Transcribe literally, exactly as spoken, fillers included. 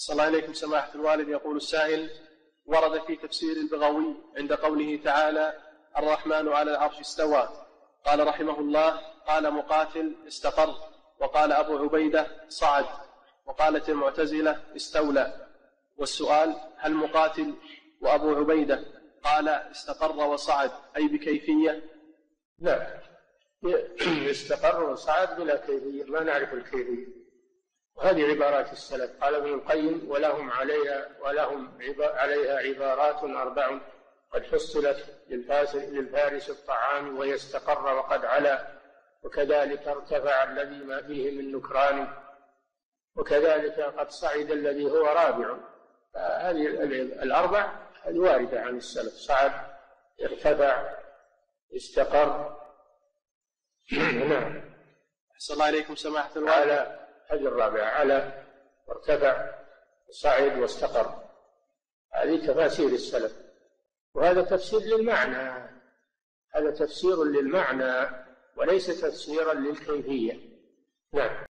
صلى الله عليكم سماحة الوالد. يقول السائل: ورد في تفسير البغوي عند قوله تعالى: الرحمن على العرش استوى، قال رحمه الله: قال مقاتل: استقر، وقال أبو عبيدة: صعد، وقالت المعتزلة: استولى. والسؤال: هل مقاتل وأبو عبيدة قال استقر وصعد أي بكيفية؟ لا، استقر وصعد بلا كيفية، ما نعرف الكيفية. وهذه عبارات السلف. قال ابن القيم: ولهم عليها ولهم عليها عبارات أربع قد حصلت للفارس الطعام ويستقر وقد علا، وكذلك ارتفع الذي ما فيه من نكران، وكذلك قد صعد الذي هو رابع. هذه الأربع هذه واردة عن السلف: صعد، ارتفع، استقر. نعم. أحسن الله عليكم سماحة الوالد. هذه الرابعة: على وارتفع وصعد واستقر. هذه تفاسير السلف، وهذا تفسير للمعنى، هذا تفسير للمعنى وليس تفسيرا للكيفية. نعم.